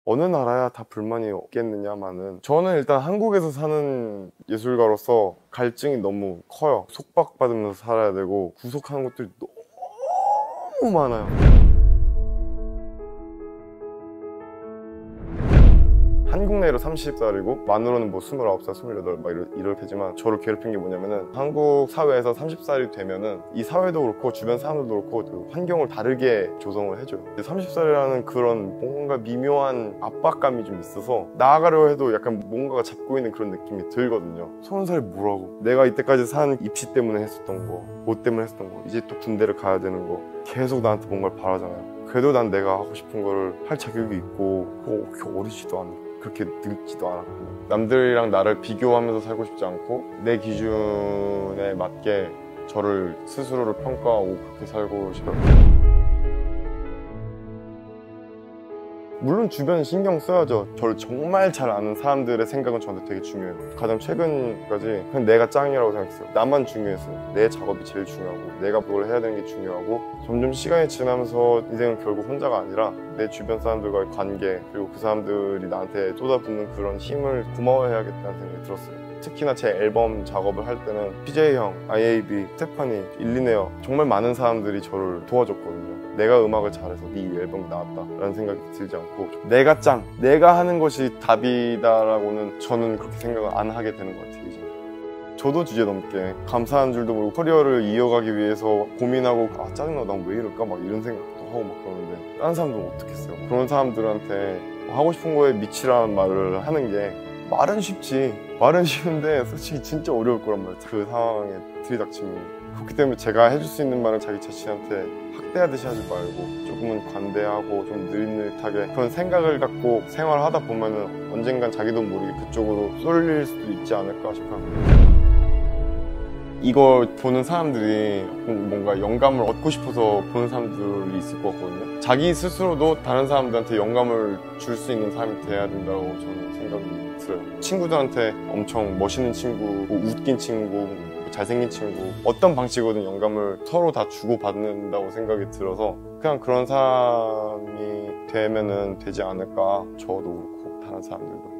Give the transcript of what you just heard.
어느 나라야 다 불만이 없겠느냐마는, 저는 일단 한국에서 사는 예술가로서 갈증이 너무 커요. 속박받으면서 살아야 되고 구속하는 것들이 너무 많아요. 한국 나이로 30살이고 만으로는 뭐 29살, 28 막 이럴 테지만, 저를 괴롭힌 게 뭐냐면은, 한국 사회에서 30살이 되면은 이 사회도 그렇고 주변 사람들도 그렇고 그 환경을 다르게 조성을 해줘요. 30살이라는 그런 뭔가 미묘한 압박감이 좀 있어서 나아가려 해도 약간 뭔가가 잡고 있는 그런 느낌이 들거든요. 30살이 뭐라고, 내가 이때까지 산 입시 때문에 했었던 거, 뭐 때문에 했었던 거, 이제 또 군대를 가야 되는 거, 계속 나한테 뭔가를 바라잖아요. 그래도 난 내가 하고 싶은 거를 할 자격이 있고, 그렇게 어리지도 않고 그렇게 늙지도 않았고, 남들이랑 나를 비교하면서 살고 싶지 않고 내 기준에 맞게 저를 스스로를 평가하고 그렇게 살고 싶어요. 물론 주변 신경 써야죠. 저를 정말 잘 아는 사람들의 생각은 저한테 되게 중요해요. 가장 최근까지 그냥 내가 짱이라고 생각했어요. 나만 중요했어요. 내 작업이 제일 중요하고 내가 뭘 해야 되는 게 중요하고, 점점 시간이 지나면서 인생은 결국 혼자가 아니라 내 주변 사람들과의 관계, 그리고 그 사람들이 나한테 쏟아붓는 그런 힘을 고마워해야겠다는 생각이 들었어요. 특히나 제 앨범 작업을 할 때는 PJ 형, IAB, 스테파니, 일리네어, 정말 많은 사람들이 저를 도와줬거든요. 내가 음악을 잘해서 네 앨범이 나왔다 라는 생각이 들지 않고, 내가 짱, 내가 하는 것이 답이다 라고는 저는 그렇게 생각을 안 하게 되는 것 같아요. 이제 저도 주제넘게 감사한 줄도 모르고 커리어를 이어가기 위해서 고민하고, 아 짜증나, 난 왜 이럴까 막 이런 생각도 하고 막 그러는데, 다른 사람들은 어떻겠어요? 그런 사람들한테 하고 싶은 거에 미치라는 말을 하는 게, 말은 쉽지, 말은 쉬운데 솔직히 진짜 어려울 거란 말이야, 그 상황에 들이닥치면. 그렇기 때문에 제가 해줄 수 있는 말은 자기 자신한테 학대하듯이 하지 말고 조금은 관대하고 좀 느릿느릿하게 그런 생각을 갖고 생활하다 보면은 언젠간 자기도 모르게 그쪽으로 쏠릴 수도 있지 않을까 싶어요. 이걸 보는 사람들이 뭔가 영감을 얻고 싶어서 보는 사람들이 있을 것 같거든요. 자기 스스로도 다른 사람들한테 영감을 줄 수 있는 사람이 돼야 된다고 저는 생각이 들어요. 친구들한테 엄청 멋있는 친구, 뭐 웃긴 친구, 잘생긴 친구, 어떤 방식으로든 영감을 서로 다 주고받는다고 생각이 들어서 그냥 그런 사람이 되면은 되지 않을까, 저도 그렇고 다른 사람들도.